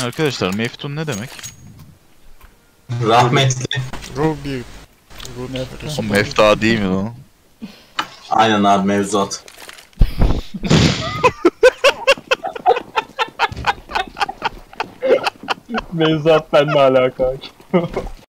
Arkadaşlar Meftun ne demek? Rahmetli. Ruby. Ruby. O Mefta değil mi lan? Aynen abi, mevzuat. Mevzuat benimle alakalı.